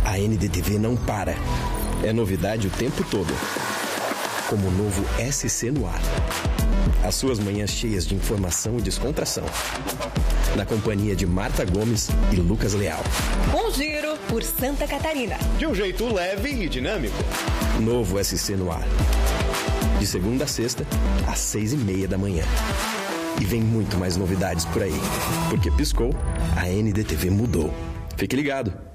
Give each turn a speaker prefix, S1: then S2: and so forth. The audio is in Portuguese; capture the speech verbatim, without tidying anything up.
S1: a N D T V não para. É novidade o tempo todo. Como o novo S C no ar. As suas manhãs cheias de informação e descontração. Na companhia de Marta Gomes e Lucas Leal.
S2: Um giro por Santa Catarina.
S3: De um jeito leve e dinâmico.
S1: Novo S C no ar. De segunda a sexta, às seis e meia da manhã. E vem muito mais novidades por aí. Porque piscou, a N D T V mudou. Fique ligado.